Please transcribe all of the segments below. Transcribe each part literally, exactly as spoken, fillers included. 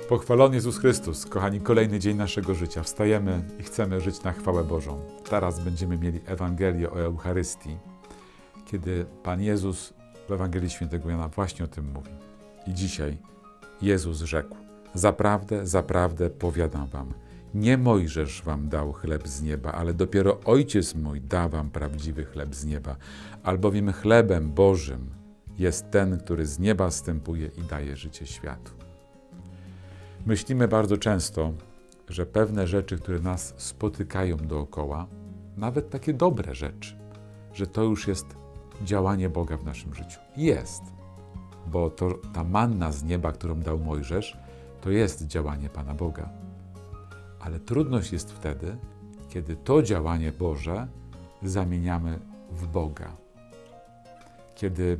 Pochwalony Jezus Chrystus, kochani, kolejny dzień naszego życia. Wstajemy i chcemy żyć na chwałę Bożą. Teraz będziemy mieli Ewangelię o Eucharystii, kiedy Pan Jezus w Ewangelii Świętego Jana właśnie o tym mówi. I dzisiaj Jezus rzekł: zaprawdę, zaprawdę powiadam wam, nie Mojżesz wam dał chleb z nieba, ale dopiero Ojciec mój da wam prawdziwy chleb z nieba. Albowiem chlebem Bożym jest ten, który z nieba zstępuje i daje życie światu. Myślimy bardzo często, że pewne rzeczy, które nas spotykają dookoła, nawet takie dobre rzeczy, że to już jest działanie Boga w naszym życiu. Jest, bo to, ta manna z nieba, którą dał Mojżesz, to jest działanie Pana Boga. Ale trudność jest wtedy, kiedy to działanie Boże zamieniamy w Boga. Kiedy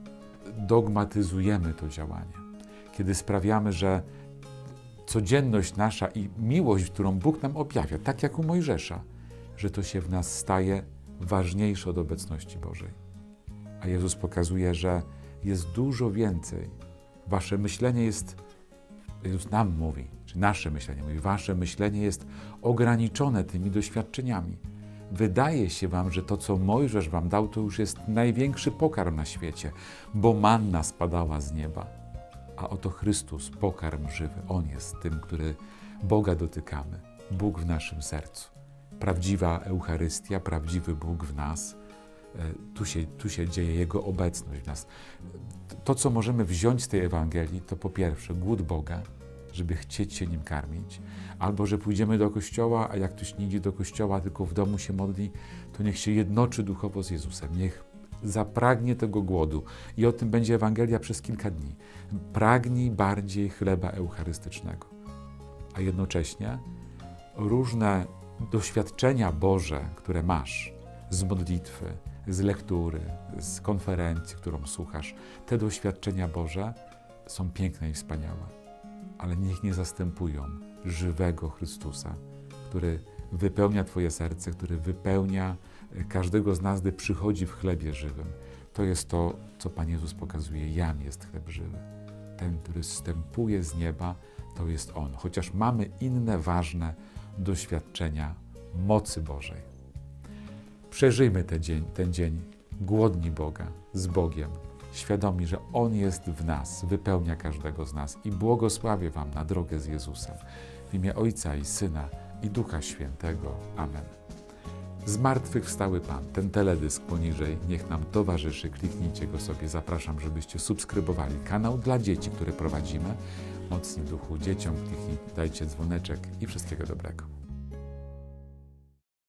dogmatyzujemy to działanie. Kiedy sprawiamy, że codzienność nasza i miłość, którą Bóg nam objawia, tak jak u Mojżesza, że to się w nas staje ważniejsze od obecności Bożej. A Jezus pokazuje, że jest dużo więcej. Wasze myślenie jest, Jezus nam mówi, czy nasze myślenie mówi, wasze myślenie jest ograniczone tymi doświadczeniami. Wydaje się wam, że to, co Mojżesz wam dał, to już jest największy pokarm na świecie, bo manna spadała z nieba. A oto Chrystus, pokarm żywy. On jest tym, który Boga dotykamy. Bóg w naszym sercu. Prawdziwa Eucharystia, prawdziwy Bóg w nas. Tu się, tu się dzieje Jego obecność w nas. To, co możemy wziąć z tej Ewangelii, to po pierwsze głód Boga, żeby chcieć się Nim karmić, albo że pójdziemy do kościoła, a jak ktoś nie idzie do kościoła, tylko w domu się modli, to niech się jednoczy duchowo z Jezusem. Niech zapragnie tego głodu. I o tym będzie Ewangelia przez kilka dni. Pragnij bardziej chleba eucharystycznego. A jednocześnie różne doświadczenia Boże, które masz z modlitwy, z lektury, z konferencji, którą słuchasz, te doświadczenia Boże są piękne i wspaniałe. Ale niech nie zastępują żywego Chrystusa, który wypełnia Twoje serce, który wypełnia każdego z nas, gdy przychodzi w chlebie żywym. To jest to, co Pan Jezus pokazuje. Jam jest chleb żywy. Ten, który zstępuje z nieba, to jest On. Chociaż mamy inne ważne doświadczenia mocy Bożej. Przeżyjmy ten dzień, ten dzień głodni Boga, z Bogiem, świadomi, że On jest w nas, wypełnia każdego z nas i błogosławię wam na drogę z Jezusem. W imię Ojca i Syna i Ducha Świętego. Amen. Zmartwychwstały Pan, ten teledysk poniżej, niech nam towarzyszy, kliknijcie go sobie. Zapraszam, żebyście subskrybowali kanał dla dzieci, który prowadzimy. Mocni w duchu dzieciom, kliknij, dajcie dzwoneczek i wszystkiego dobrego.